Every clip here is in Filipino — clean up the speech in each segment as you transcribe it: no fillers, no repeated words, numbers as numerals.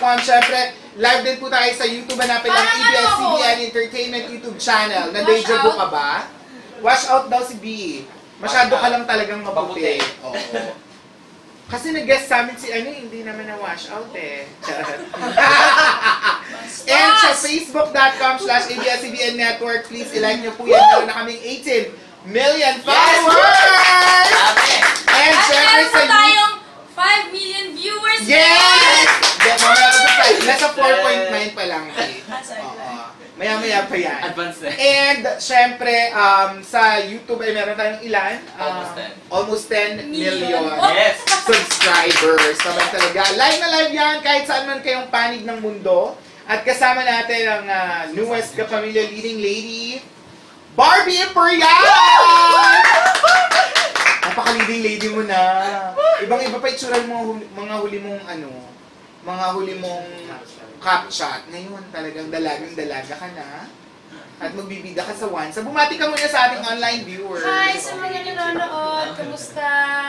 Siyempre, live din po tayo sa YouTube. Hanapin lang ABS-CBN Entertainment YouTube channel. Na-deja vu ka ba? Wash out daw si B. Masyado ka lang talagang mabuti. Oo. Kasi nag-guest sa amin si hindi naman na-wash out eh. And sa facebook.com/ABS-CBN Network, please ilike nyo po yan. Meron na kaming 18 million followers! And syempre sa tayong 5 million viewers! Yes! Nasa 4.9 pa lang. Maya-maya pa yan. Advanced na. And, syempre, sa YouTube ay meron tayong ilan? Almost 10 million Yes! subscribers. Sabay talaga. Live na live yan kahit saan man kayong panig ng mundo. At kasama natin ang newest kapamilya leading lady, Barbie Imperial! Napaka-leading lady mo na. Ibang-iba pa itsura ng mga huli mong captcha. Ngayon talagang dalagang-dalaga ka na. At magbibida ka sa Wansa. Bumati ka muna sa ating online viewers. Hi sa mga nanonood. Kamusta?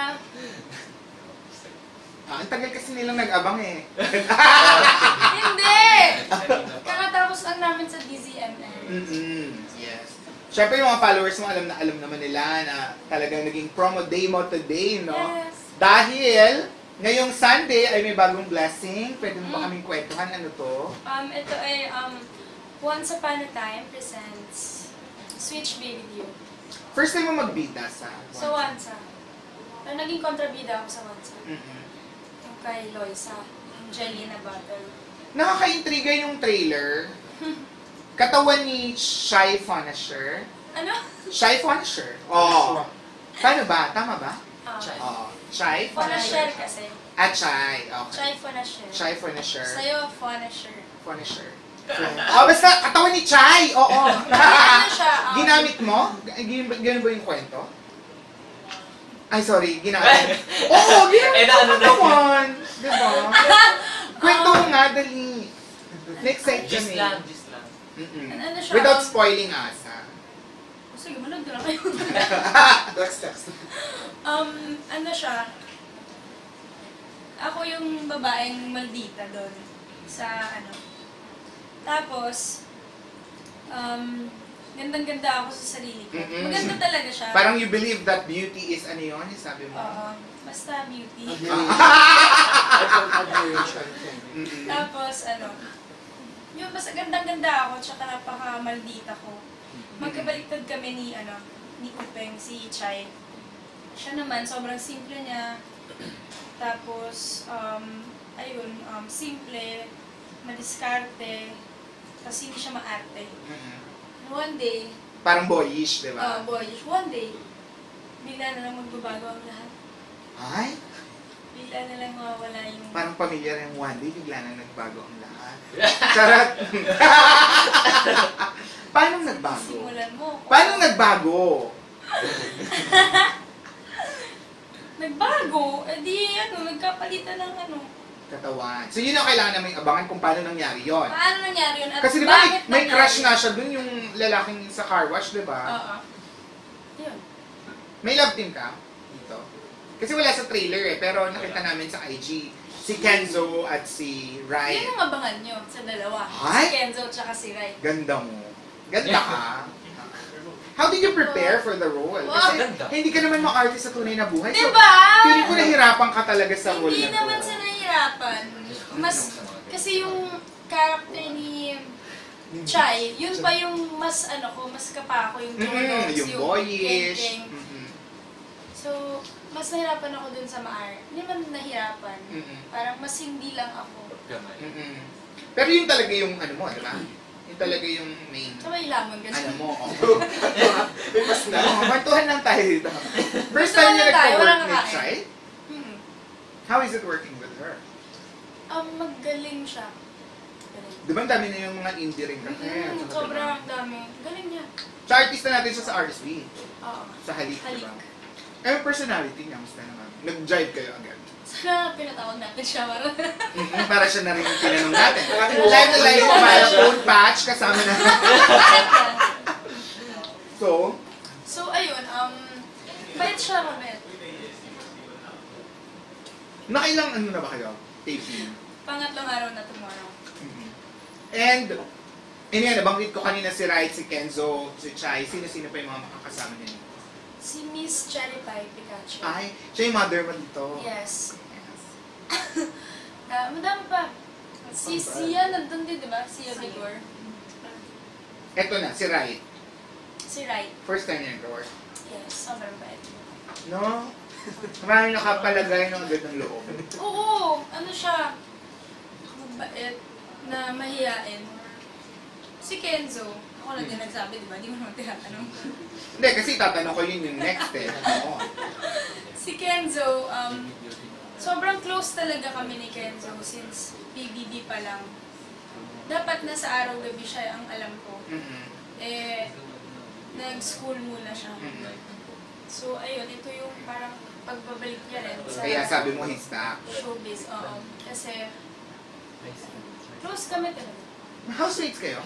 Ang tagal kasi nilang nag-abang eh. Hindi! Kakatapos lang namin sa DZMM. Yes. Siyempre yung mga followers mo, alam naman nila na talagang naging promo day mo today, no? Yes. Dahil ngayong Sunday ay may bagong blessing. Pwede mo ba kaming kwentuhan? Ano to? Ito ay Once Upon a Time presents Switch Me With You. First time mo magbida sa Sa Wansa. Naging kontrabida ako sa Wansa. Mm-hmm. Yung kay Loisa. Yung Jelena Battle. Nakaka-intriga yung trailer. Katawan ni Shy Fonisher. Ano? Shy Fonisher? Oo. Paano ba? Tama ba? Oo. Shy Fonisher kasi. At Shy. Okay. Shy Fonisher. Shy Fonisher. Sa'yo, Fonisher. Fonisher. Basta katawan ni Chai! Oo. Ano siya? Ginamit mo? Ganun ba yung kwento? Ay, sorry. Ginamit. Oo, ginamit mo katawan. Diba? Kwento mo nga, dali. Next site kami. Just lang. Ano siya? Without spoiling us, ha? Sige, manood ko na kayo. Text. Ano siya? Ako yung babaeng maldita doon. Sa Tapos, gandang-ganda ako sa sarili ko. Maganda talaga siya. Parang you believe that beauty is ano yun? Sabi mo? Oo. Basta beauty. Admiration. Tapos, yung basta gandang-ganda ako, tsaka napaka-maldita ko. Magkabaliktad kami ni Upeng, si Chai. Siya naman, sobrang simple niya. Tapos, simple, madiskarte, tapos hindi siya maarte. One day, Parang boyish, di ba? Boyish. One day, bigla na lang magbabago ang lahat. Ay? Bigla na lang mawawala yung... Parang pamilyar yung one day, bigla nang nagbago ang lahat. Charot! Paano nagbago? Simulan mo. Paano nagbago? Nagbago? Nagkapalitan ng Katawan. So yun ang kailangan namin abangan kung paano nangyari yon. Paano nangyari yun? At Kasi di ba bakit may nangyari? crush nga siya dun yung lalaking sa car wash, di ba? Oo. Yun. May love team ka dito? Kasi wala sa trailer eh, pero nakita namin sa IG. Si Kenzo at si Rai. Yan ang abangan nyo sa dalawa. Ay? Si Kenzo at si Rai. Ganda mo. Ganda ka. How did you prepare for the role? Kasi hindi ka naman ma-artist sa tunay na buhay. So, Diba? feeling ko nahirapan ka talaga sa role Hindi na to. naman sa nahihirapan. Kasi yung character ni Chai, yun pa yung mas kapa ako yung tonos, yung boyish. keng-keng. So, mas nahirapan ako dun sa maar. Hindi man nahirapan. Parang mas hindi lang ako. Pero yun talaga yung mo, di ba? Yun talaga yung main. Sa may lamon kasi. May mas na. Kwentuhan lang tayo dito. First time niya nagka-work with Chai? How is it working with her? Magaling siya. Di ba ang dami na yung mga indie ring kasi? Sobrang dami. Galing niya. Sa artista natin siya sa Artist Week. Oo. Sa Halik, Halik. di ba? Eh, personality niya, musta naman? Nag-jive kayo agad. Sana pinatawag natin siya. Para siya na rin yung tinanong natin. Live na live po para phone patch kasama na. So, ayun. Bait siya kami. nakailang na ba kayo? Taping? pangatlong araw na tomorrow. And, yun nga, nabanggit ko kanina si Wright, si Kenzo, si Chai. Sino-sino pa yung mga makakasama niyo? Si Miss Cherry Pie Pikachu. Ay, siya yung mother mo dito. Yes. Madami pa. Si Sia nandun din, di ba? Sia Vigor. Eto na, si Wright. Si Wright. First time niya nag-work. Yes, sobrang bait. No? Marami nakapalagay ng agad ng loob. Oo, ano siya? Mabait na mahiyain. Si Kenzo. Ako lang din nagsabi, di ba? Di mo naman tinatanong. Hindi, kasi tatanong ko yun yung next eh. Oo. Si Kenzo, sobrang close talaga kami ni Kenzo since PBB pa lang. Dapat nasa araw-gabi siya ang alam ko. Eh, nag-school muna siya. So, ayun, ito yung parang pagbabalik niya rin sa Kaya sabi mo, he's back. showbiz. Oo. Kasi, close kami talaga. Housemates kayo?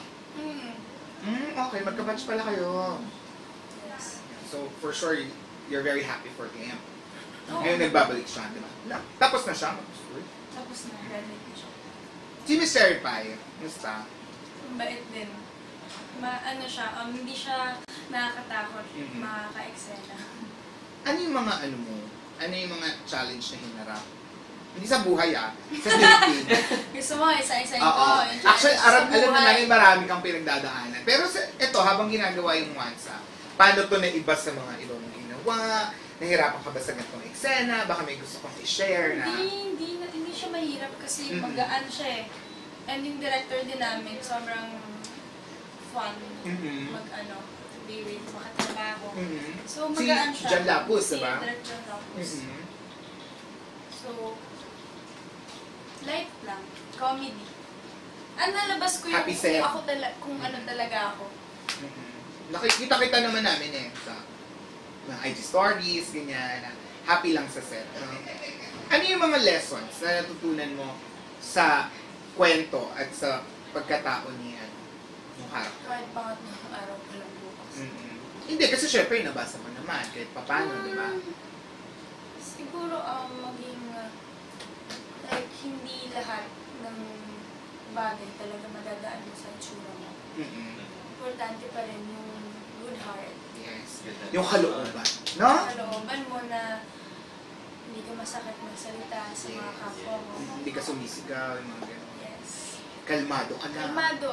Okay, Mm. magka-batch pala kayo. Yes. So, for sure, you're very happy for him. Oo. Ngayon nagbabalik siya, di ba? Tapos na siya. Tapos na, graduate na siya. Si Miss Cherry Pie, musta? Mabait din. Ano siya, hindi siya nakakatakot, makaka-eksena. Ano yung mga ano mo? Ano yung mga challenge na hinarap? Hindi sa buhay sa dating. Gusto mo, isa-isa ito. Oo. Yung Actually, challenge sa alam na buhay. namin marami kang pinagdadaanan. Pero ito, habang ginagawa yung Wansa, paano to naiba sa mga ibang ginawa? Nahirapan ka ba sa ganitong eksena? Baka may gusto kong i-share na... Hindi siya mahirap kasi magaan siya eh. And yung director din namin, sobrang fun be with, makatrabaho. So, magaan siya. Si John Lapus, diba? Si Direct John Lapus. So, light lang. Comedy. Nalabas ko yung Happy set. kung ano talaga ako. Nakikita-kita naman namin sa mga IG stories, ganyan. Happy lang sa set. Ano yung mga lessons na natutunan mo sa kwento at sa pagkatao niya yung character? Kahit pangat na araw ko lang bukas. Hindi, kasi syempre nabasa mo naman kahit papano, di ba? Siguro maging like hindi lahat ng bagay talaga madadaan mo sa itsura mo. Importante pa rin yung good heart. Yes. Yung kalooban. No? Kalooban mo na hindi ka masakit magsalita sa mga kapwa mo. Hindi ka sumisigaw, yung mga gano'n. Yes. Kalmado ka na. Kalmado.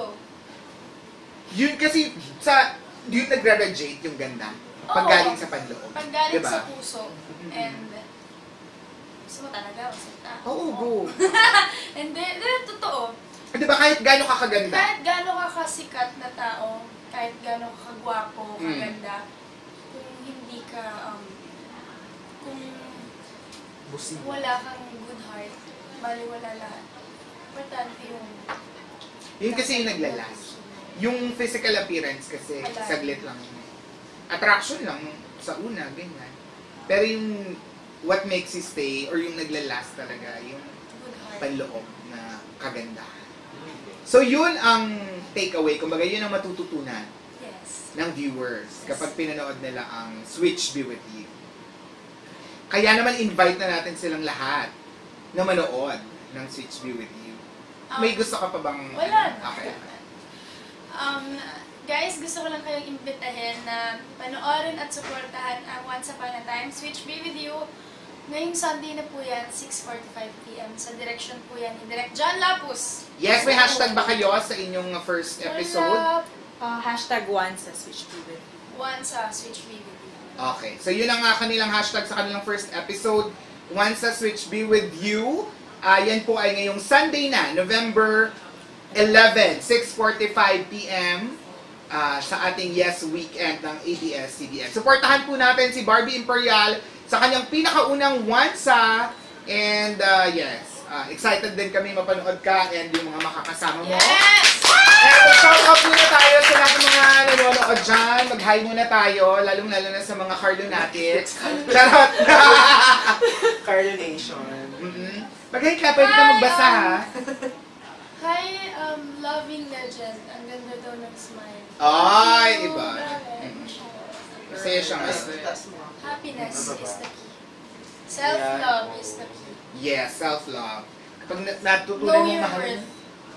Yun kasi, yun nag-graduate yung ganda. Pag galing sa panloob. Pag galing diba? sa puso. And gusto mo talaga magsalita. Oo, go. And then, totoo. Diba kahit gano'n ka kaganda? Kahit gano'n ka kasikat na tao, kahit gano'n ka kagwapo, kaganda, kung hindi ka, kung wala kang good heart, baliwala lahat. Importante yung... Yun kasi yung naglalast. Yung physical appearance kasi Alay. saglit lang. Attraction lang sa una, ganyan. Pero yung what makes you stay or yung naglalast talaga, yung good heart. panloob na kagandahan. So yun ang takeaway, kumbaga yun ang matututunan Yes. ng viewers kapag pinanood nila ang Switch Be With You. Kaya naman invite na natin silang lahat na manood ng Switch Be With You. May gusto ka pa bang... Wala. Okay. Guys, gusto ko lang kayong imbitahin na panoorin at suportahan ang Once Upon a Time, Switch Be With You. Ngayong Sunday na po yan, 6:45 PM. Sa direction po yan ni Direct John Lapus. Yes, may hashtag ba kayo sa inyong first episode? Hashtag once sa Switch Be With You. Once Switch Be With You. Okay. So yun ang kanilang hashtag sa kanilang first episode. Once sa Switch Be With You. Yan po ay ngayong Sunday na, November 11, 6:45 PM. Sa ating Yes Weekend ng ABS-CBN. Supportahan po natin si Barbie Imperial sa kanyang pinakaunang Wansa. And yes, excited din kami mapanood ka and yung mga makakasama mo. Yes! And shout out muna tayo sa lahat ng mga nanonood dyan. Mag-hi muna tayo, lalong-lalo na sa mga Cardonatics. Charot! Cardonation. Mag-hi ka, pwede ka magbasa ha. Hi, loving legend. Ang ganda daw ng smile. Ay, iba. Masaya siya nga. Happiness is the key. Self-love is the key. Yes, self-love. Pag natutunan Know mo your mahal worth. mo.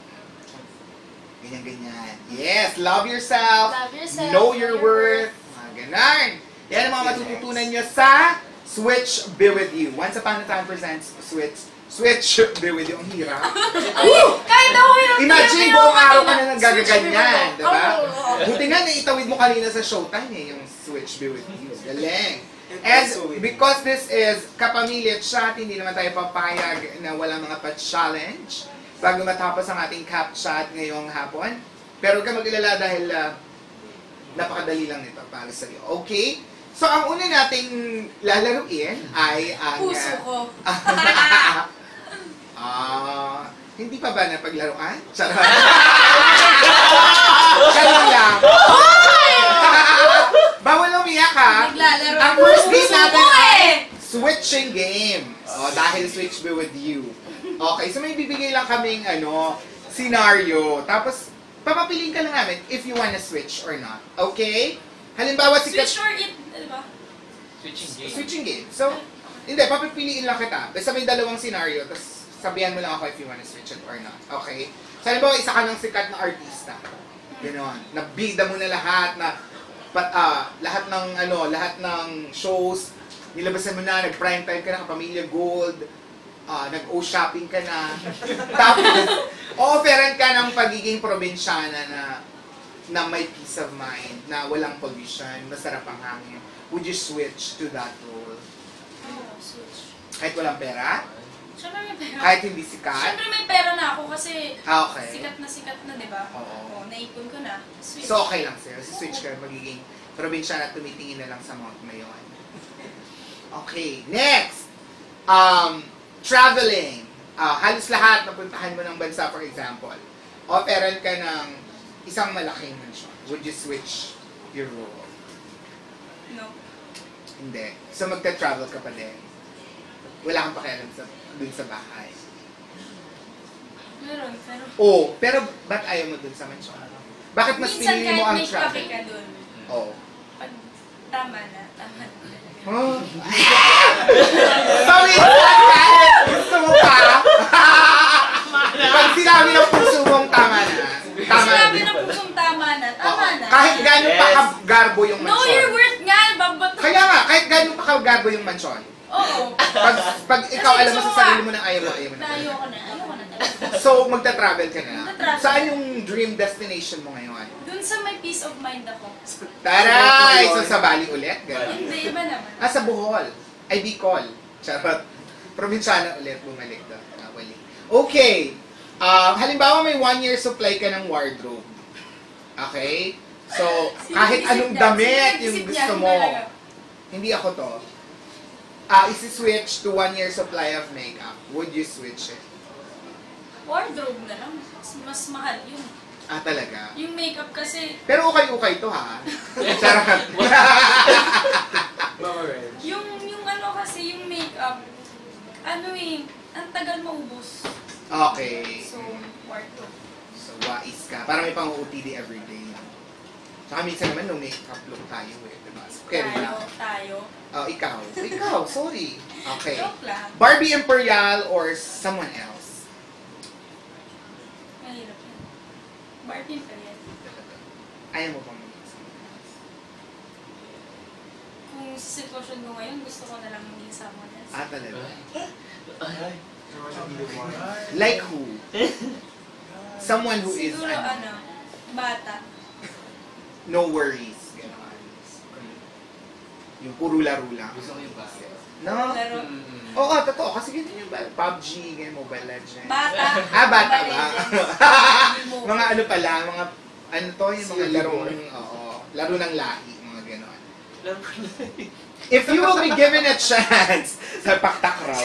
Ganyan. Yes, love yourself. Love yourself. Know your worth. Mga ganon. Yan ang mga matututunan nyo sa Switch Be With You. Once Upon a Time presents Switch Be With You. Ang hirap. Kahit ako yung Imagine, buong araw ka na nagagaganyan. Switch. Diba? Oo. Buti nga, naitawid mo kanina sa Showtime yung Switch Be With You. Galing. And because this is kapamilya chat, hindi naman tayo papayag na walang mga pa-challenge bago matapos ang ating cap chat ngayong hapon. Pero huwag ka mag-alala dahil napakadali lang nito para sa iyo. Okay? So, ang una nating lalaruin ay ang... Puso ko. Hindi pa ba napaglaruan? Charot. Charot lang. Bawal umiyak ha. Naglalaro. Ang first game Puso natin ko ay eh. switching game. Dahil Switch Be With You. Okay, so may bibigay lang kaming scenario. Tapos, papapiliin ka lang namin if you wanna switch or not. Okay? Halimbawa, Switch or eat, diba? switching game. So, hindi, papipiliin lang kita. Basta may dalawang scenario, tapos sabihan mo lang ako if you wanna switch it or not. Okay? So, halimbawa, isa ka ng sikat na artista. Ganoon. Nabida mo na lahat na lahat ng shows, nilabasan mo na, nag-prime time ka na, Pamilya Gold, nag-o-shopping ka na. Tapos, offeran ka ng pagiging probinsyana na may peace of mind, na walang pollution, masarap ang hangin. Would you switch to that role? Switch. Kahit walang pera? Siyempre may pera. Kahit hindi sikat? Siyempre may pera na ako kasi Okay. sikat na, di ba? Oo. Naipon ko na. Switch. So, okay lang sa'yo. Switch ka, magiging probinsyana at tumitingin na lang sa Mount Mayon. Okay, next! Traveling. Halos lahat napuntahan mo ng bansa, for example. Offeran ka ng isang malaking mansyon. Would you switch your role? No. Hindi. So, magta-travel ka pa din. Wala kang pakialam dun sa bahay. Meron, Pero ba't ayaw mo dun sa mansyon? Bakit mas minsan pinili mo ang kahit may travel? kape ka dun. Oo. Pag tama na. Oh. Sorry, kahit gusto mo pa. Pag sinabi ng puso mong tama na. Tama Sinabi na. ng pusong tama na. Tama na. Kahit gano'n pa kagarbo yung mansyon. Know your worth nga. Babato. Kaya nga, kahit gano'n pa kagarbo yung mansyon. Oo. Pag ikaw Kasi alam mo gusto sa ko sarili nga. mo na ayaw mo na. Ayoko na talaga. So, magta-travel ka na. Magta-travel. Saan yung dream destination mo ngayon? Dun sa may peace of mind ako. Taray! So, sa Bali ulit? Ganun. Hindi, iba naman. Sa Bohol. Ay, Bicol. Charot. Probinsyana ulit, bumalik doon. Wali. Okay. Halimbawa, may 1-year supply ka ng wardrobe. Okay? So, kahit anong damit yung gusto mo. Hindi ako to. Isi-switch to 1-year supply of makeup. Would you switch it? Wardrobe na lang. Mas mahal yun. Talaga? Yung makeup kasi, Pero ukay-ukay to, ha? Charot. yung kasi, yung makeup, ang tagal maubos. Okay. So, wardrobe. So, wais ka. Parang may pang-OOTD everyday. Saka minsan naman, no makeup look tayo eh. Diba? So, carry lang. Tayo. Ikaw, sorry. Okay. Joke lang. Barbie Imperial or someone else? Mahirap yan. Barbie pa yan. Ayaw mo bang maging someone else? Kung sa sitwasyon mo ngayon, gusto ko na lang maging someone else. Talaga? Like who? Someone who is, Siguro, bata. no worries. Ganon. Yung puro laro lang. Gusto ko yung bata. No? Laro. Oo, totoo. Kasi ganyan yung PUBG, ganyan, Mobile Legends. Bata. Bata Mobile ba? Legends. Mga pala, mga, yung mga laro ng lahi, mga ganon. If you will be given a chance, sa paktak raw.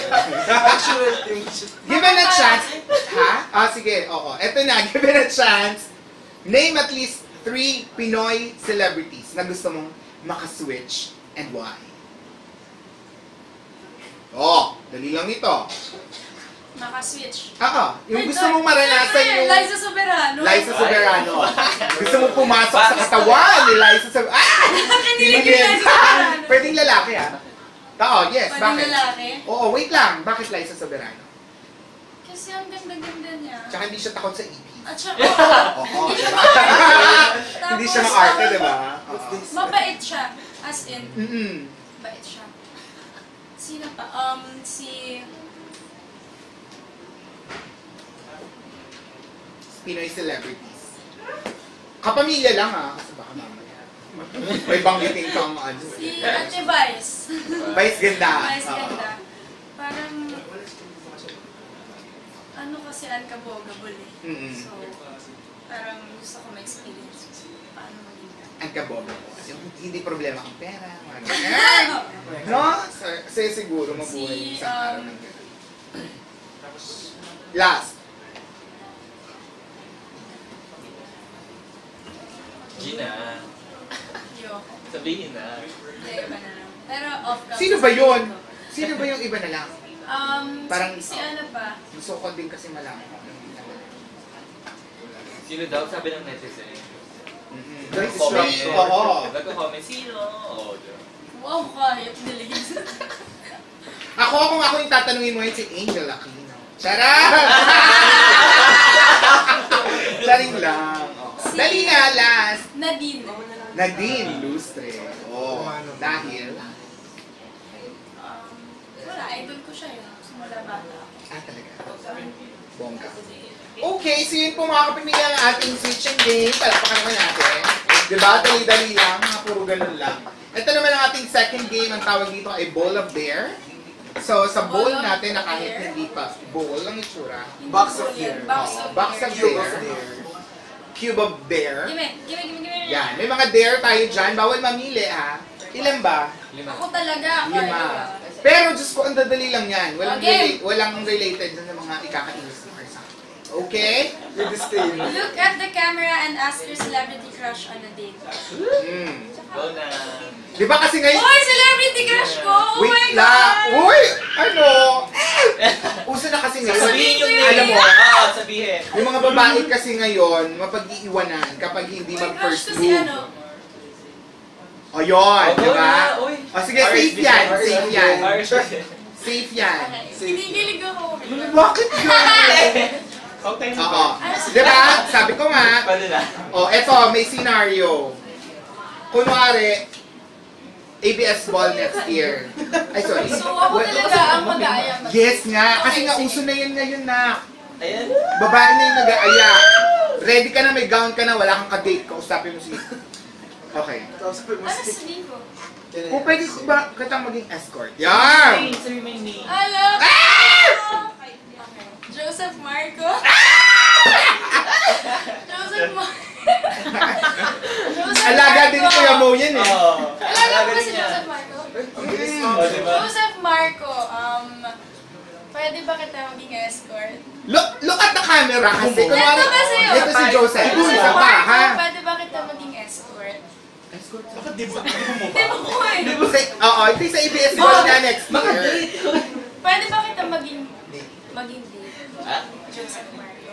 Given a chance, ha? Sige, oo. Eto na, given a chance, name at least 3 Pinoy celebrities na gusto mong makaswitch and why? Dali lang ito. Makaswitch. Yung gusto mong maranasan yung... Liza Soberano. Liza Soberano. Gusto mong pumasok sa katawan ni Liza Soberano. Kinilig yung Liza Soberano. Pwedeng lalaki, yes. Pwedeng Bakit? lalaki? Oo, wait lang. Bakit Liza Soberano? kasi ang ganda-ganda niya. Tsaka hindi siya takot sa EP. At saka, Oo, hindi siya diba? Hindi siya Tapos, maarte, diba? mabait siya. As in, Mm-mm. mabait siya. Sino pa? Si... Pinoy celebrities. Kapamilya lang kasi baka mamaya. May banggitin kang ano. Si Ate Vice. Vice ganda. Vice ganda. Parang... Ano kasi unkabogable eh. Mm-mm. So, parang gusto ko ma-experience paano maging ka. Ang kabobo. Hindi problema ang pera. Mga ganyan. No? Kasi siguro mabuhay Si, isang araw ng ganun. Last. Gina. Yoko. Sabihin na. Hindi, iba na lang. Pero off-cam. Sino ba yun? Sino ba yung iba na lang? Parang si ano pa? Gusto ko din kasi malaman. Sino daw? Sabi ng netizen. Nag-comment. Oo. Nagko-comment. Sino? Oo, Diyo. Wow, kahit delete. Kung ako yung tatanungin mo yun, si Angel Aquino. Charot! Charing lang. Si- Dali nga, last. Nadine. Nadine Lustre. Oh, dahil? Wala, idol ko siya yun. Simula bata ako. Talaga. Bongga. Okay, so yun po mga kapamilya ng ating switch and game. Palakpakan naman natin. Diba? Dali-dali lang. Mga puro ganun lang. Ito naman ang ating second game. Ang tawag dito ay Bowl of Dare. So, sa bowl Bowl of natin na kahit Dare? hindi pa bowl ang itsura. Hindi Box ko of yan. Dare. Box of Dare. Dare. Cube of Dare. Gimme. Yan. May mga dare tayo dyan. Bawal mamili ha. Ilan ba? Ako talaga. Lima. Pero Diyos ko, ang dadali lang yan. Okay. Walang related dun sa mga ikakainis or something. Okay? Your disclaimer. Look at the camera and ask your celebrity crush on a date. Go na. Di ba kasi ngayon... Oy, celebrity crush ko! Oh my Wait God! lang! Uy! Ano? Uso na kasi ngayon. Sabihin yung Sabihin Alam name. mo, Sabihin. yung mga babae kasi ngayon, mapag-iiwanan kapag hindi Uy, crush mag-first ko si move. ano. O yun, Go di ba? na, uy. O sige, safe yan. Safe yan. RSVP. Safe yan. Okay. Kinikilig ako. Bakit yun? Okay. Oo. Di ba? Sabi ko nga, Pwede na. eto, may scenario. Kunwari, ABS ball next year. Ay, sorry. So ako talaga ang mag-aaya. Yes nga, kasi Okay, nga sige. uso na yan ngayon na. Ayan. Babae na yung nag-aaya. Ready ka na, may gown ka na, wala kang ka-date, kausapin mo si... Okay. Ano sabihin ko? Kung pwede ko ba kitang maging escort? Yan! Say my name. Alam ko! Okay. Joseph Marco. Joseph Marco. Alaga din ni Kuya Mo yan eh. Oo. Alaga mo ba si din niya. Joseph Marco? Oh, diba? Joseph Marco, pwede ba kita maging escort? Look at the camera kasi. Kunwari, Ito kasi yun. ito si Joseph. Joseph Isa pa, Marco, ha? pwede ba kita maging escort? Escort? Di ba ko eh? Oo, ito yung sa ABS ball na next year. Pwede ba kita maging date? Ah? Joseph Marco.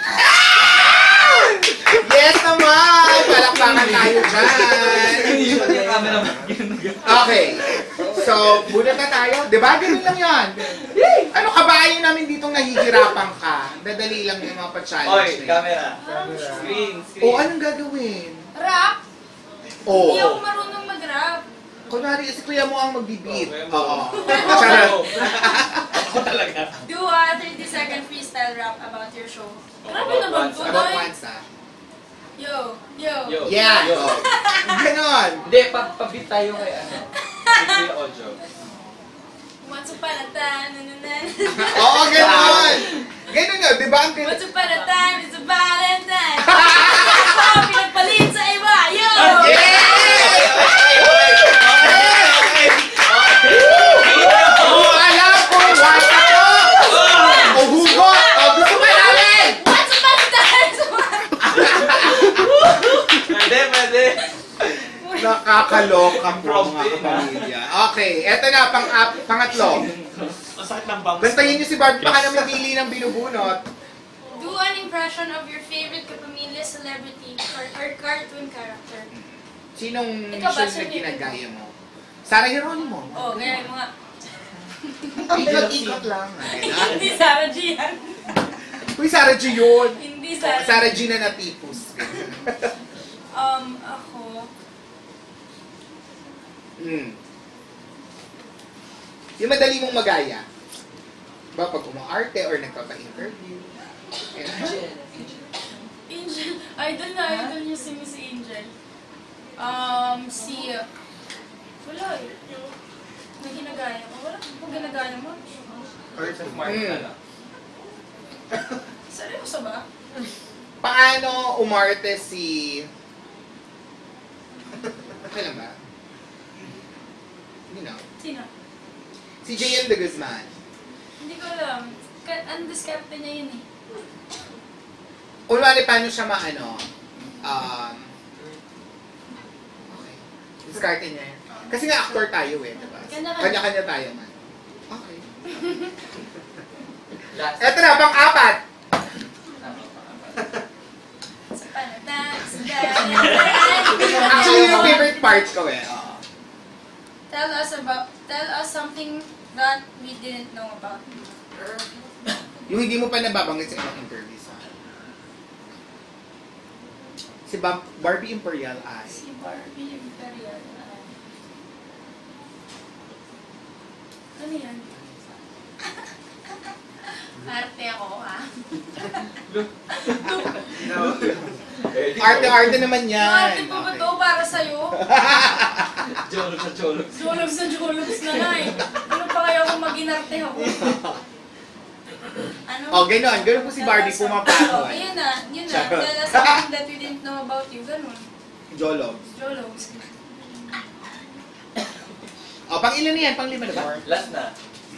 Yes naman! Palakpakan tayo dyan. Yung camera ba? Okay. So, bunot na tayo. Diba? Ganun lang yan. Ano ka ba? Ayaw namin ditong nahihirapan ka. Dadali lang yung mga pa-challenge Oy, na yun. camera. Screen. O, anong gagawin? Rap? O, Hindi ako marunong mag-rap. kunwari, si kuya mo ang magbibit. Okay. Oo. Charot. Ako talaga. Do a 30-second freestyle rap about your show. Grabe naman po, About boy. once, ah. Yo. Yo. Yeah. Yo. Ganon. Hindi, pabit tayo kay ano. Kay Ojo. Once upon a time, Oo, ganon. Ganon nga, di ba? Ang Once upon a time, it's a Valentine. Pinagpalit sa iba, yo! Oo, alam ko, what ako! O, hugot! O, gusto ba namin? Once upon a time, Pwede. Nakakaloka po mga kapamilya. Okay, eto na, pangatlo. Bantayin niyo si Barbie, baka na mamili ng binubunot. Do an impression of your favorite kapamilya celebrity or cartoon character. Sinong Ikaw ba, mission na sino? ginagaya mo? Sarah Geronimo. Oh, ganyan mo nga. Ikot-ikot lang. Hindi Sarah G yan. Uy, Sarah G yun. Hindi Sarah. Sarah G na natipos. Ako. Yung madali mong magaya. Ba, pag umaarte or nagpapa-interview. Angel. Idol na idol niya si Miss Angel. Wala eh. Na ginagaya ko. Wala kung ginagaya mo. First of March na lang. Seryoso ba? Paano umarte si... Okay lang ba? Hindi na. Sino? Si JM de Guzman. Hindi ko alam. Undiskarte niya yun eh. Ulwari, paano siya maano? Okay. Diskarte niya yun. Kasi nga actor tayo eh, diba? Kanya-kanya tayo man. Okay. Last. Eto na, pang-apat. Sa panatag, sa Actually, yung favorite part ko eh. Tell us something that we didn't know about. Yung hindi mo pa nababanggit sa ibang interviews. Si Barbie Imperial ay... Si Barbie Imperial. Ano yan? Arte ako, ha? Arte-arte naman yan. Arte po ba ito para sa'yo? Jologs sa jologs. Jologs na jologs na na eh. Ano pa kaya kung mag-inarte ako? Ano? Oh, gano'n. Gano'n po si Barbie pumapasok. Ayun na. Yun na. Tell us something that we didn't know about you. Ganun. Jologs. Jologs. Oh, pang ilan na yan? Pang 5 na ba? Last na.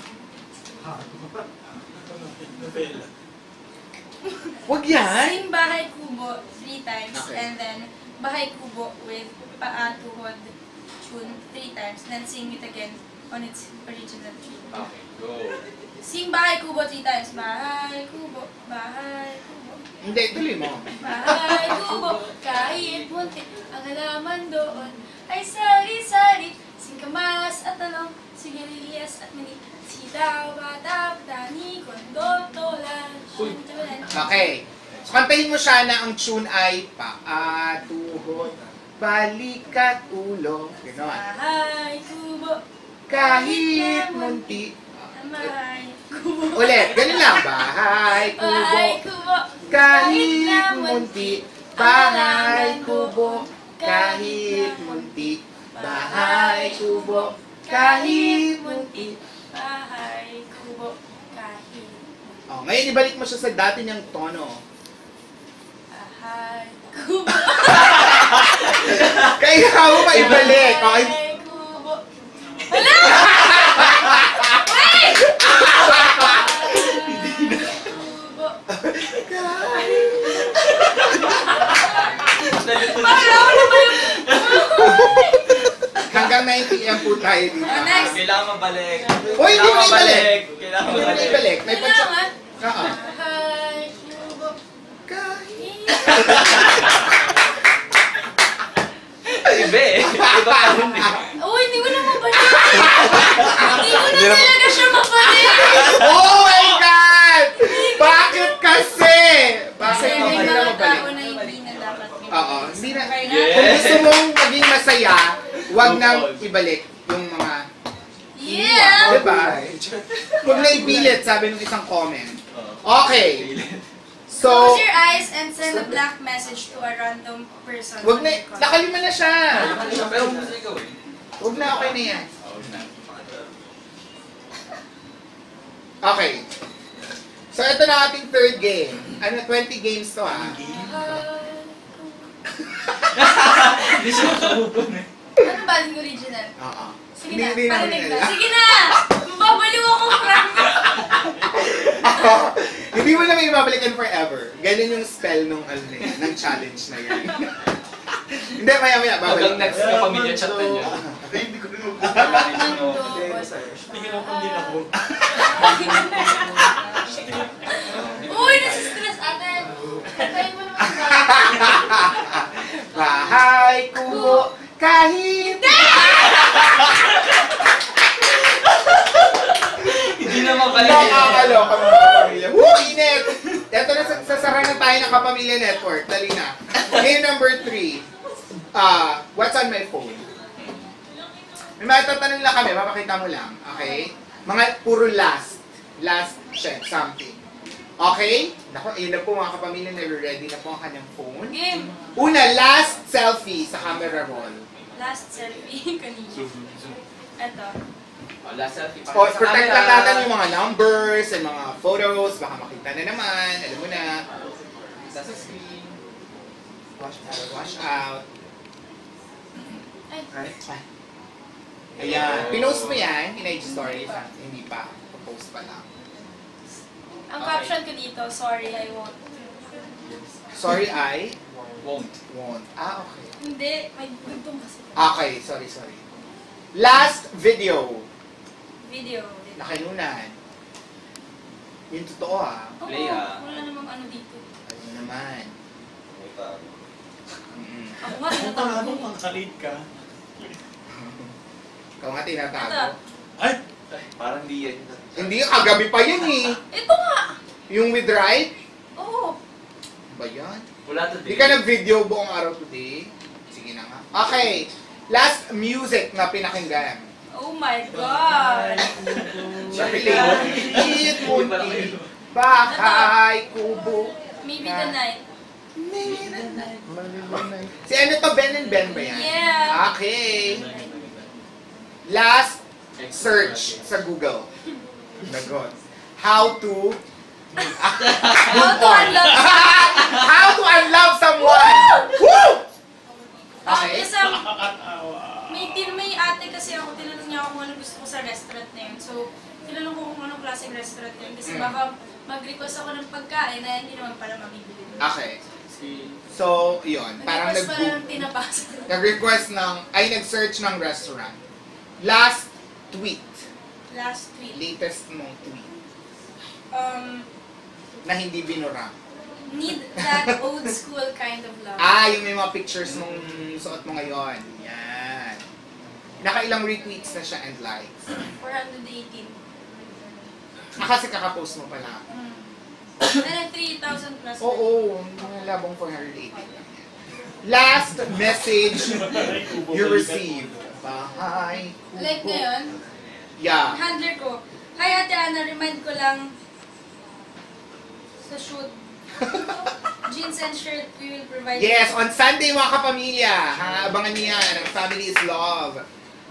Huwag yan. Sing bahay kubo 3 times. Okay. And then, bahay kubo with paa, tuhod, tune 3 times. Then sing it again on its original tune. Okay, go. Sing bahay kubo 3 times. Bahay kubo, bahay kubo. Hindi, tuloy mo. Bahay kubo, kahit munti, ang halaman doon ay sari-sari. Singkamas at talong, sigarilyas at mani. Sitaw, batap, tani, kondo, tolan, shintulan. Okay. So, kantahin mo siya na ang tune ay paa, tuhod, balikat, ulo. Gano'n. Bahay kubo, Kahit munti. bahay kubo. Ulit, ganun lang. Bahay, Bahay kubo, kubo, kahit munti. Bahay, kubo, kahit munti. Bahay, kubo, kahit munti. bahay kubo, kahit Oh, ngayon ibalik mo siya sa dati niyang tono. bahay kubo. Kaya mo pa ibalik. Okay. Bahay kubo. Wala! Wait! Kubo. Para ako na ba yung... Hanggang 9 p.m. po tayo dito. Next. Kailangan mabalik. Uy, hindi mo ibalik. Kailangan Hindi mo mabalik. ibalik. May pansya. Kailangan. Oo. Bahay kubo. Kahit. Ibe eh. Iba pa rin eh. Oh, hindi ko na mabalik. Hindi ko na talaga siya mabalik. Oh my God! Bakit kasi? Kasi Bakit may hindi na mga tao mabalik? na hindi na dapat ibalik. Oo. Hindi na. Okay na? Yeah. Kung gusto mong maging masaya, huwag nang ibalik yung mga... Yeah! Diba? Huwag na ipilit, sabi ng isang comment. Okay. So, Close your eyes and send a blank message to a random person. huwag na, nakalima na siya. Pero gusto ikaw eh. Huwag na, okay na yan. Oo na. Okay. So, ito na ating third game. Ano, 20 games to ha. Hindi siya makabukon eh. Ano ba yung original? Oo. Sige na, Hindi parinig namin na. alam. Sige na! Babaliw ako, promise! Hindi mo naman ibabalikan forever. Ganun yung spell nung, ng challenge na yun. Hindi, maya-maya, babalik. Hanggang next na pamilya chat na niya. Hindi ko rin Uy, nasistress ate! Kantayin mo naman ba? Bahay, kubo, kahit... Hindi na mabalik. Nakakaloka mga pamilya. Woo, init! Ito sasara na tayo ng Kapamilya Network. Dali na. Game number 3. What's on my phone? May matatanong lang kami, papakita mo lang. Okay? Mga puro last. Last check, something. Okay? Naku, ayun na po mga kapamilya, ready na po ang kanyang phone. Game. Una, last selfie sa camera roll. Last selfie kanina. Ito. Last selfie. O, protect lang natin yung mga numbers and mga photos. Baka makita na naman. Alam mo na. Sa screen. Wash out. Ay. Ayan. Pinost mo yan in IG story. Hindi pa. Post pa lang. Ang caption ko dito, sorry, I won't. Sorry, I Won't. won't. Ah, okay. Hindi, may dugtong kasi. Okay, sorry. Last video. Video. Nakanunan. Yung totoo ha. Oo, Play, ah. wala namang ano dito. Ano naman. Ako nga, tinatago ko. Kalit ka. Ikaw nga Ito. tinatago. Ay! Parang di yan. Hindi, kagabi pa yun eh. Ito nga! Yung with right? Oo. Ba yan? Wala to Hindi ka nag-video buong araw today? Sige na nga. Okay. Last music na pinakinggan. Oh my God! Maliit, munti, bahay, kubo. Maybe the night. Si ano to, Ben and Ben ba yan? Yeah. Okay. Last search sa Google. Nagot. How to How to unlock How to unlove someone. Woo! Okay. Isang, may ate kasi ako, tinanong niya ako kung ano gusto ko sa restaurant na yun. So, tinanong ko kung anong klaseng restaurant yun. Kasi baka mag-request ako ng pagkain na hindi naman pala mabibili. Okay. So, yun. Parang Nag-request pala ng tinapasa. nag-request ng, nag-search ng restaurant. Last tweet. Last week. Latest mong tweet. Na hindi binura. Need that old school kind of love. Yung may mga pictures nung suot mo ngayon. Yan. Nakailang retweets na siya and likes. 418. Kasi kakapost mo pala. And 3,000 plus. Oo, labong 480 lang yan. Last message you received. Bahay. Kubo. Like ngayon, Yeah. handler ko. Hi Ate Ana, remind ko lang sa shoot. Jeans and shirt, we will provide. Yes, on Sunday mga kapamilya. Abangan niyo yan. Ang Family is Love.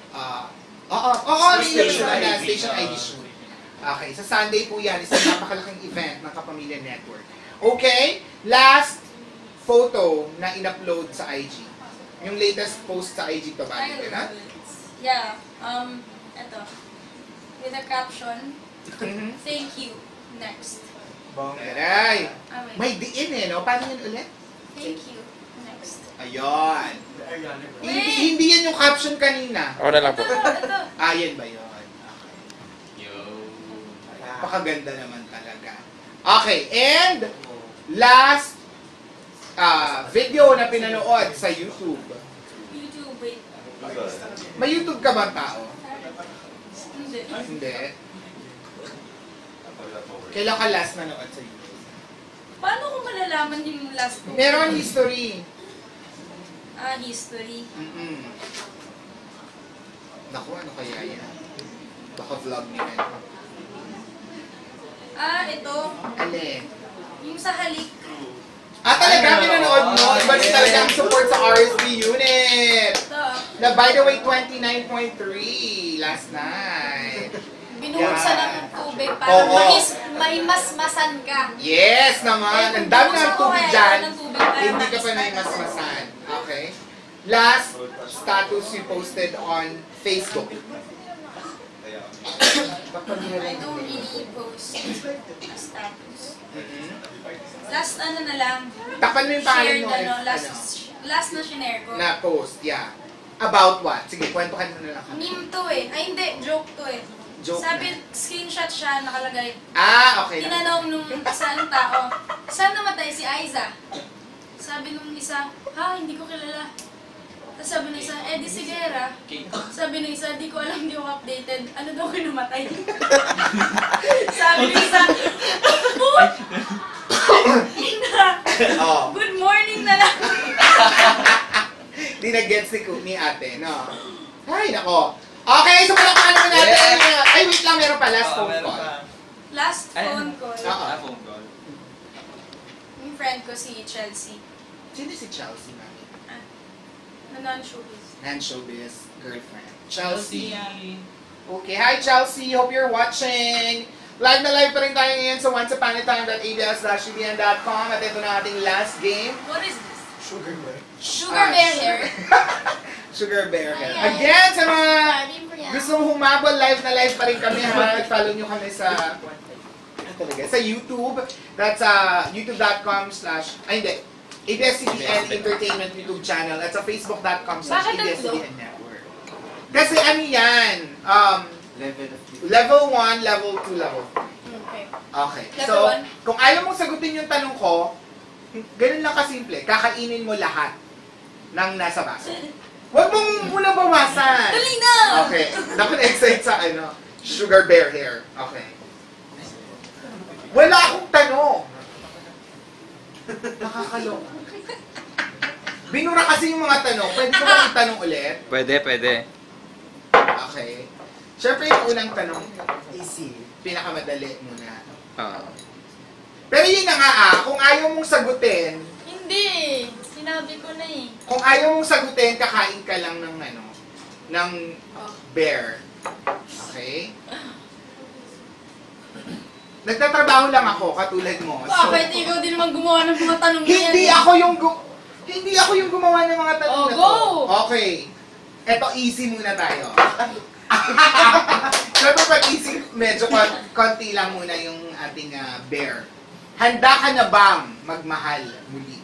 Station ID shoot. Okay, sa Sunday po yan. Isang napakalaking event ng Kapamilya Network. Okay, last photo na in-upload sa IG. Yung latest post sa IG to ba? Yeah, eto. With a caption, thank you. Next. Aray! Wait. May diin eh, no? Paano yun ulit? Thank you. Next. Ayun. Hindi yan yung caption kanina. Ako na lang po. Ito. Yan ba yun? Okay. Yo. Pakaganda naman talaga. Okay, and last video na pinanood sa YouTube. YouTube, wait. May YouTube ka bang tao? Hindi. Hindi. Kailan ka last nanood sa YouTube? Paano ko malalaman yung last ko? Meron history. History. Naku, ano kaya yan? Baka vlog ni Ben. Ito. Ale. Yung sa halik. Talaga, pinanood mo? Iba rin talaga ang support sa RSB unit. Ito. Na by the way, 29.3 last night. Binuhuksan Yeah. ng tubig para Oo. maimasmasan ka. Yes naman! Ang dami ng tubig dyan. Ng tubig para Hindi ka pa naimasmasan. Okay? Last status you posted on Facebook. I don't really post a status. Last ano na lang. Takpan mo yung pangalan Shared mo. last na shinare ko. Na post, yeah. About what? Sige, kwentuhan mo na lang kami. Meme to eh. Ay hindi, joke to eh. Joke Sabi, na. screenshot siya, nakalagay. Okay. Tinanong nung isang tao, saan namatay si Aiza? Sabi nung isa, hindi ko kilala. Tapos sabi ng isa, Eddie Sigera. Sabi ng isa, di ko alam, di ko updated. Ano daw kayo namatay? Sabi ng isa, Oh. Good morning na lang. Di nag-gets ni ate, no? Ay, nako. Okay, so palakpakan naman natin. Ay, wait lang, meron pa. Last phone call. Last phone call. Phone call. Yung friend ko si Chelsea. Sino si Chelsea, mami? Na non-showbiz. Non-showbiz girlfriend. Chelsea. Yeah. Okay, hi Chelsea. Hope you're watching. Live na live pa rin tayo ngayon sa onceuponatime.abs-cbn.com at ito na ating last game. What is this? Sugar Bear. Sugar Bear hair. Sugar Bear hair. Ayan. Again, sa mga Sabi mo yan. gustong humabol, live na live pa rin kami ha. Follow nyo kami sa sa YouTube. That's youtube.com/ hindi. ABS-CBN Entertainment YouTube channel. At sa facebook.com/ Bakit ABS-CBN Network. Kasi ano yan? Level of Level 1, level 2, level 3. Okay. Okay. Level So, one. kung ayaw mong sagutin yung tanong ko, ganun lang kasimple. Kakainin mo lahat ng nasa baso. Huwag mong muna bawasan. Dali na! Okay. Dapat excited sa Sugar Bear hair. Okay. Wala akong tanong. Nakakaloka. Binura kasi yung mga tanong. Pwede ko ba itanong ulit? Pwede. Okay. Siyempre yung unang tanong, easy. Pinakamadali muna. Pero yun na nga kung ayaw mong sagutin, Hindi. Sinabi ko na eh. kung ayaw mong sagutin, kakain ka lang ng ng bear. Okay? Nagtatrabaho lang ako, katulad mo. Bakit ikaw din naman gumawa ng mga tanong na yan? Hindi ako yung gumawa ng mga tanong Oh, na to. go! Okay. Eto, easy muna tayo. Siyempre pag easy, medyo konti lang muna yung ating bear. Handa ka na bang magmahal muli?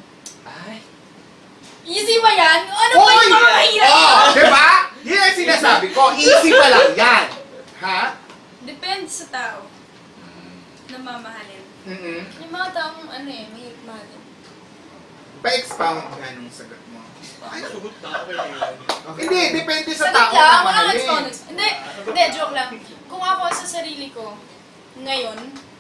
Easy ba yan? Ano ba yung mga mahirap? Oh, diba? Yan ang sinasabi ko. Easy pa lang yan. Ha? Depende sa tao na mamahalin. Yung mga taong mahirap mahalin. Pa-expound nga nung sagot mo. Hindi, depende sa Sagot tao lang, na wala mahalin. kang Hindi, joke lang. Kung ako sa sarili ko, ngayon,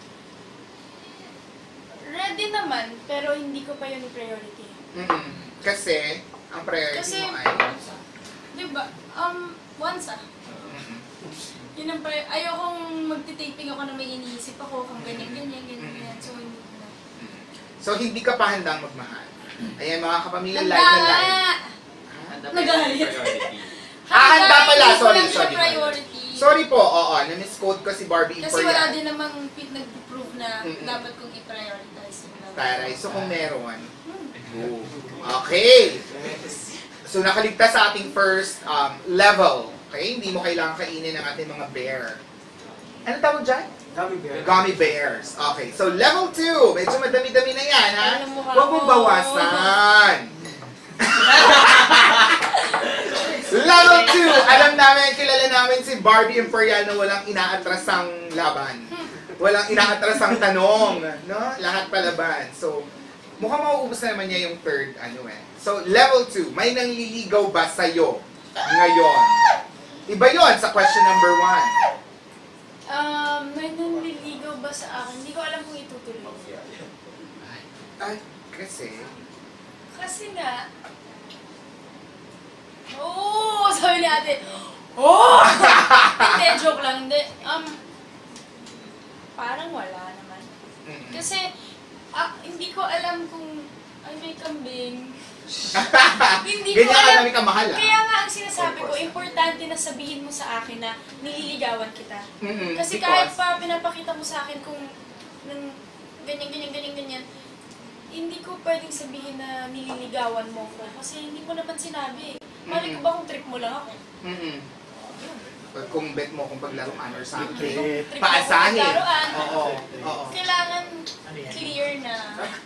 ready naman, pero hindi ko pa yun priority. Kasi, ang priority Kasi, mo ay... diba, once yun ang ayokong magtitaping ako na may iniisip ako kung ganyan. So, hindi na. So, hindi ka pa handang magmahal. Ayan mga kapamilya, live Handa na live. nga! Nagalit. Handa pala. Hindi ko Sorry, lang siya sorry. priority. Sorry po, oo. Na-misquote ko si Barbie Kasi wala Imperial. din namang nag-prove na dapat kong i-prioritize yung love. Taray. So, kung meron. Okay. So, nakaligtas sa ating first level. Okay? Hindi mo kailangan kainin ang ating mga bear. Ano tawag dyan? Gummy bears. Okay. So, level 2. Medyo madami-dami na yan, ha? Alam mo ka Huwag mong ako. bawasan. Level 2. Alam namin, kilala namin si Barbie Imperial na walang inaatrasang laban. Walang inaatrasang tanong. No? Lahat palaban. So, mukhang mauubos na naman niya yung third, So, level 2. May nangliligaw ba sa'yo ngayon? Iba yon sa question number 1. May nanliligaw ba sa akin? Hindi ko alam kung itutuloy. Ay, kasi... Kasi nga, sabi ni ate, Hindi, joke lang. Hindi, parang wala naman. Kasi, hindi ko alam kung, may kambing. Hindi ko Ganyan ka alam. namin kamahal, ah. Kaya nga ang sinasabi ko, importante na sabihin mo sa akin na nililigawan kita. Kasi kahit pa pinapakita mo sa akin kung ganyan, hindi ko pwedeng sabihin na nililigawan mo ko. Kasi hindi mo naman sinabi. Mali ko ba kung trip mo lang ako? Kung bet mo kung paglaruan or something. Trip mo Paasahin. kung paglaruan. Oo. Kailangan clear na.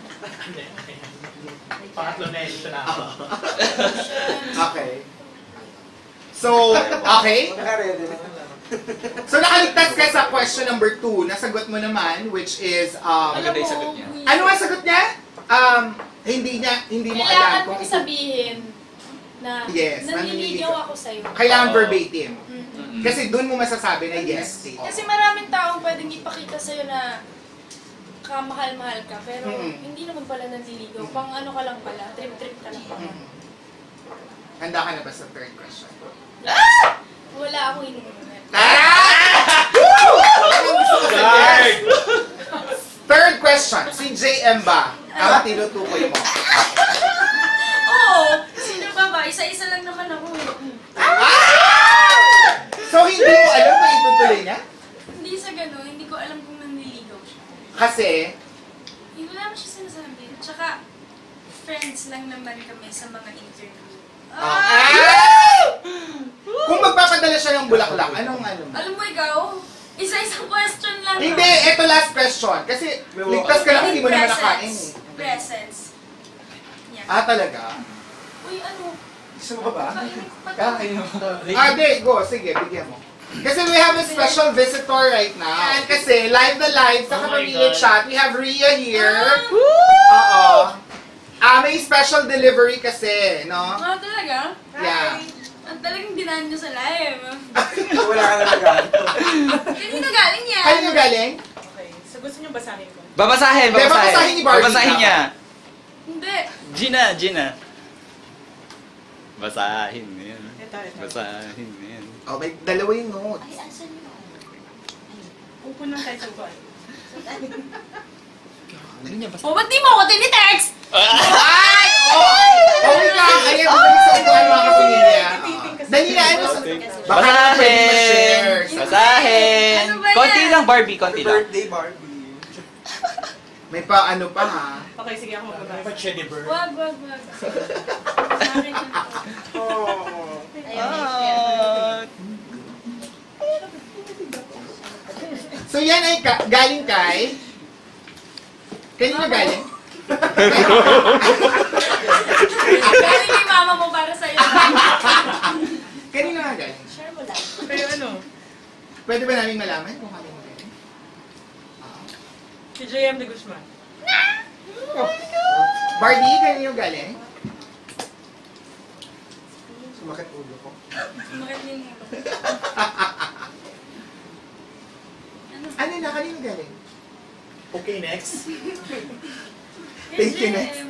Pangatlo na ito na ako. Okay. So, okay. So, nakaligtas ka sa question number 2. Nasagot mo naman, which is, Maganda yung sagot niya. ano ang sagot niya? Hindi mo alam Kailangan kung mong sabihin na Yes, nanliligaw ako sa'yo. Kailangan verbatim. Mm. Kasi doon mo masasabi na yes. Kasi maraming taong pwedeng ipakita sa'yo na kamahal-mahal ka, pero hindi naman pala nanliligaw. Pang ano ka lang pala, trip-trip ka lang pala. Handa ka na ba sa third question? Wala akong inuulit. Third question, si JM ba ang tinutukoy mo? Oo! Sino ba? Isa-isa lang naman ako eh. So hindi mo alam kung itutuloy niya? Hindi sa gano'n, hindi ko alam kung nanliligaw siya. Kasi, Hindi ko naman siya sinasabi. Tsaka, friends lang naman kami sa mga interview. kung magpapadala siya ng bulaklak, anong ano? Alam mo ikaw, isa-isang question lang. Hindi, eto last question. Kasi ligtas ka lang, hindi mo naman nakain. Presents. Yan. Talaga? Uy, ano? Gusto mo ba? Kakain pa Di, go. Sige, bigyan mo. Kasi we have a special visitor right now. And kasi, live na live sa Kapamilya Chat, we have Rhea here. Oo. May special delivery kasi, no? Talaga? Yeah. Ang talagang dinaan niyo sa live. Wala ka na nag-ano. Kanino galing yan? Kanino galing? Okay, so gusto niyo basahin ko? Babasahin, Hindi, babasahin ni Barbie. Babasahin niya. Hindi. Gina. Basahin mo yan. Ito. Basahin mo yan. May dalawa yung notes. Upo ng tayo sa buwan. O, ba't di mo ako tinitext? Okay lang. Ayan, magaling sa upuan mga kapamilya. Dali na, ano sa... Baka naman pwede ma-share. Basahin! Ano ba yan? Konti lang, Barbie, konti lang. Birthday Barbie. May pa ano pa ha. Okay, sige ako magbabasa. Dapat siya ni Bird. Wag. Sa akin yan to. So yan ay galing kay... Kanino galing? Galing kay mama mo para sa'yo. Kanino nga galing? Share mo lang. Pero ano, Pwede ba namin malaman kung kanino galing? si JM de Guzman. Barbie, kanino galing? Sumakit ulo ko. Sumakit din mo. Ano na, kanino galing? Okay, next. Thank you, next.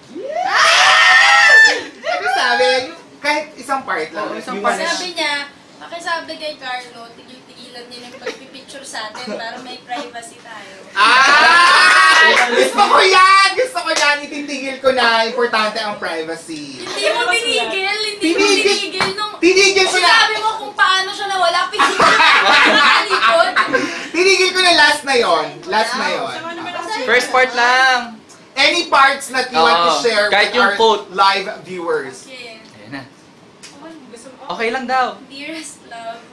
Ano sabi? Kahit isang part lang. Isang part lang. Sabi niya, pakisabi kay Carlo, tigil-tigilan niya ng pagpipicture sa atin para may privacy tayo. Gusto ko yan! Gusto ko yan! Ititigil ko na. Importante ang privacy. Hindi mo tinigil nung Tinigil ko na! sinabi mo kung paano siya nawala, pinigil mo sa likod. Tinigil ko na last na yon. Last na yon. First part lang. Any parts that you want to Oo. share Kahit with yung our quote. live viewers? Okay. Ayan na. Gusto mo? Okay lang daw. Dearest love.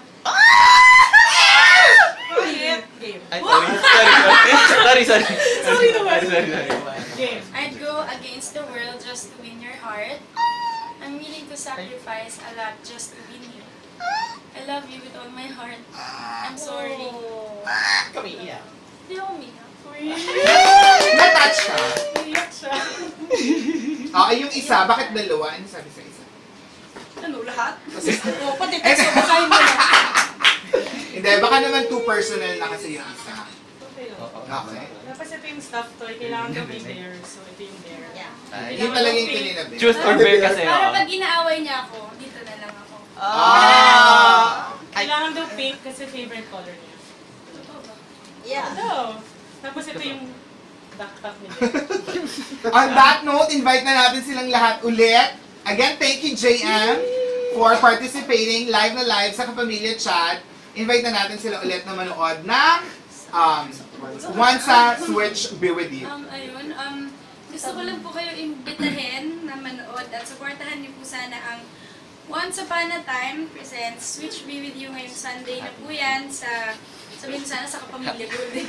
Game. Ay, sorry. Sorry naman. Game. I'd go against the world just to win your heart. I'm willing to sacrifice a lot just to win you. I love you with all my heart. I'm sorry. Kami iya. Hindi ako umiyak. Na-touch ka? Iyak siya. Yung isa, bakit dalawa? Ano sabi sa isa? Ano, lahat? Oh, pati text mo, bakayin mo na. Hindi, baka naman too personal na kasi yung isa. Okay lang. Okay. Tapos ito yung stuff toy, kailangan daw may bear. So ito yung bear. Ay, Yun talaga yung kininabi. Truth or bear kasi Para ako. pag inaaway niya ako, dito na lang ako. Kailangan daw pink kasi favorite color niya. Totoo ba? Ano? Tapos ito yung backpack niya. On that note, invite na natin silang lahat ulit. Again, thank you JM for participating live na live sa Kapamilya Chat. Invite na natin sila ulit na manood ng Once a Switch Be With You. Gusto ko lang po kayo imbitahin na manood at supportahan niyo po sana ang Once Upon a Time presents Switch Be With You ngayong Sunday na po yan sa sabihin ko sana sa Kapamilya Building.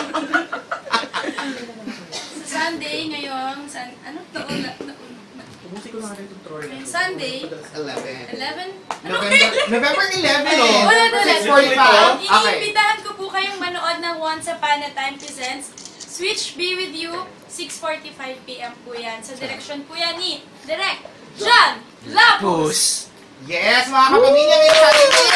Sa Sunday ngayong, ano to? Ngayong Sunday, 11. 11? November 11. Wala na 6:45. Okay. Iniimbitahan ko po kayong manood ng Once Upon a Time presents Switch Be With You, 6:45 PM po yan. Sa direksyon po yan ni Direk John Lapus! Yes, mga kapamilya, may sabi ko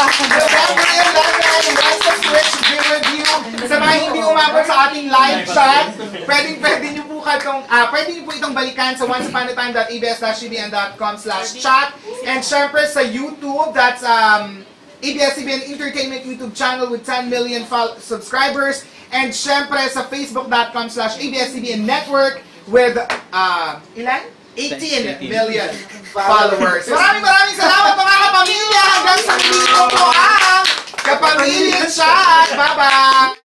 sa mga hindi umabot sa ating live chat, pwede niyo po itong balikan sa onceuponatime.abs-cbn.com/chat, and syempre sa YouTube, that's ABS-CBN Entertainment YouTube channel with 10 million subscribers, and syempre sa facebook.com/ABS-CBN Network with ilan? 18 million followers. Maraming salamat mga kapamilya! Hanggang sa video po ang Kapamilya Chat! Bye-bye!